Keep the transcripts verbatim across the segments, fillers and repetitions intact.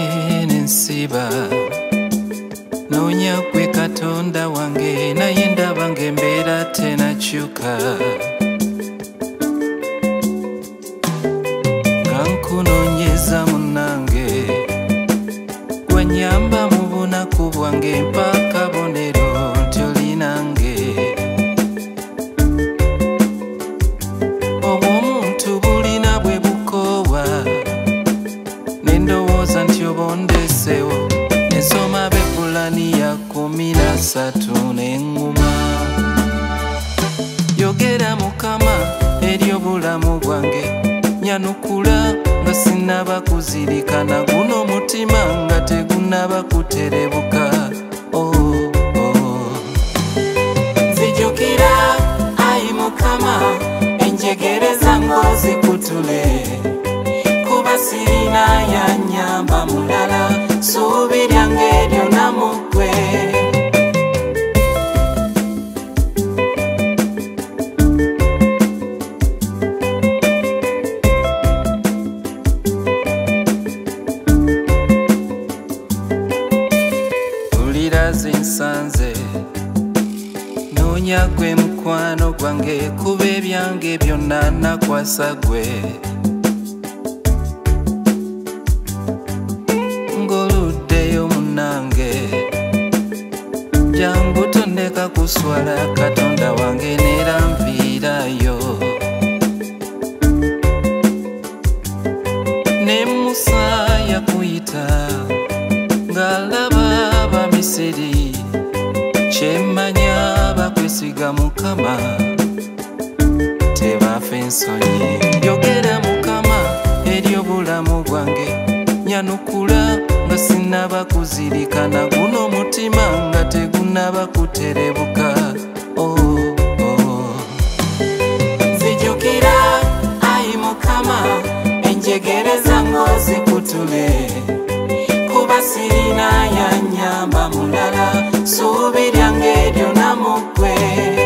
nensiba nonya kwe Katonda wange naye ndaba ng'embeera tenakyuka nga nkunoonyeza munnange gwe nnyamba mu bunaku bwange mpa akabonero nti oli nange obw'omuntu bulina bwe bukoowa nendowooza nti oba ondeseewo ensoma b'epulani ya kumi na ssatu n'eŋŋuma yogera Mukama eri obulamu bwange nyanukula nga sinnaba kuzirikana guno omutima nga tegunnaba kuterebuka oh, oh. Nzijukira ayi Mukama enjegere zange ozikutule kuba sirina yannyamba mulala ssuubi lyange lyonna mu ggwe mpulira zinsanze noonya gwe mukwano gwange kuba ebyange byonna nakwasa gwe ng'oluddeyo munnange jangu tondeka kuswala Katonda wange neera nviirayo ne Musa yakuyita ng'alaba Abamisiri kyemmanya bakwesiga Mukama tebaafa ensonyi yogera Mukama eri obulamu bwange nyanukula nga sinnaba kuzirikana guno omutima nga tegunnaba kuterebuka oh, oh. Nzijukira ayi Mukama enjegere zange ozikutule kuba sirina yannyamba mulala ssuubi lyange lyonna mu ggwe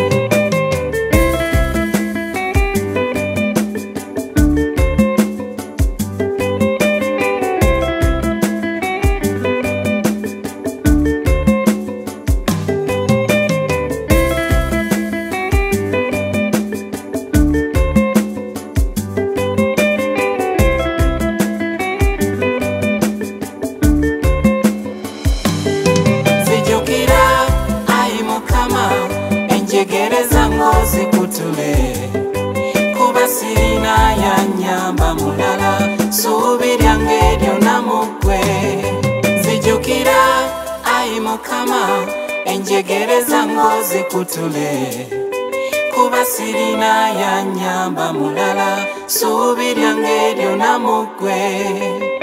enjegere zange ozikutule kuba sirina yannyamba mulala ssuubi lyange lyonna mu ggwe nzijukira ayi Mukama enjegere zange ozikutule kuba sirina yannyamba mulala ssuubi lyange lyonna mu ggwe